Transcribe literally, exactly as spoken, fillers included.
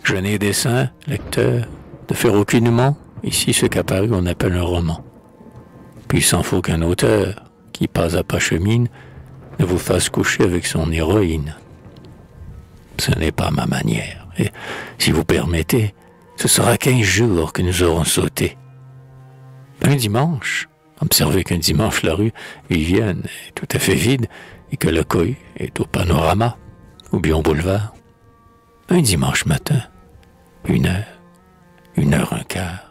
Je n'ai dessein, lecteur, de faire aucunement ici ce qu'apparu on appelle un roman. Puis il s'en faut qu'un auteur, qui pas à pas chemine, ne vous fasse coucher avec son héroïne. Ce n'est pas ma manière, et si vous permettez, ce sera quinze jours que nous aurons sauté. Un dimanche, observez qu'un dimanche la rue Vivienne est tout à fait vide et que le coï est au panorama, ou bien au boulevard. Un dimanche matin, une heure, une heure un quart,